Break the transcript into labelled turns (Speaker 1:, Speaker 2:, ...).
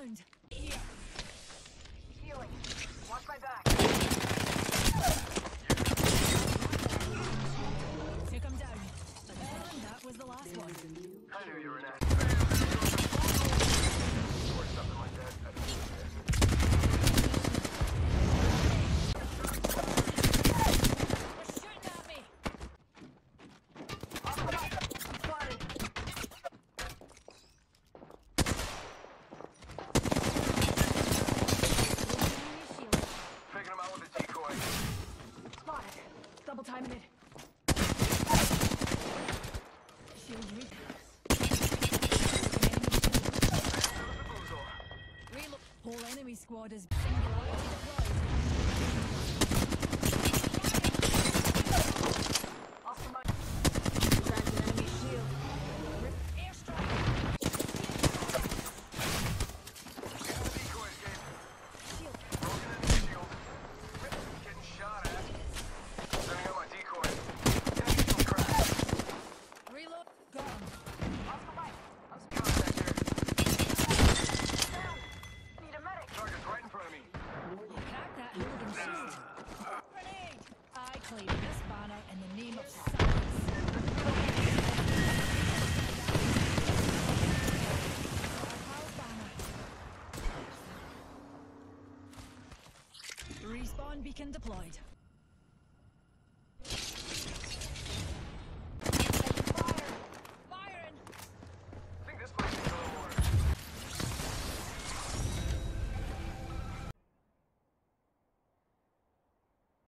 Speaker 1: downed.
Speaker 2: Here. Healing. Watch my back.
Speaker 1: Took him down. And that was the last one.
Speaker 3: I knew you were an ass. Or something like that. I don't know.
Speaker 1: They're shooting at me.
Speaker 2: I'm spotted.
Speaker 3: Picking him out with a decoy.
Speaker 2: Spotted. Double timing it.
Speaker 1: Shield weak. Reload. Whole enemy squad is singularity deployed.
Speaker 2: Off the mic. Cracked an enemy shield.
Speaker 1: Airstrike.
Speaker 3: Get the decoys, Gabe.
Speaker 1: Shield.
Speaker 3: Broken in the shield. Getting shot at. Sending out my decoy. Getting some crack.
Speaker 1: Reload. Gone.
Speaker 2: Off the mic. I'm
Speaker 3: Contact here.
Speaker 2: down. Need a medic.
Speaker 3: Target's right in front of me.
Speaker 1: Crack that hooligan shield. Grenade. I claim this banner in the name of science. Our banner. Respawn beacon deployed.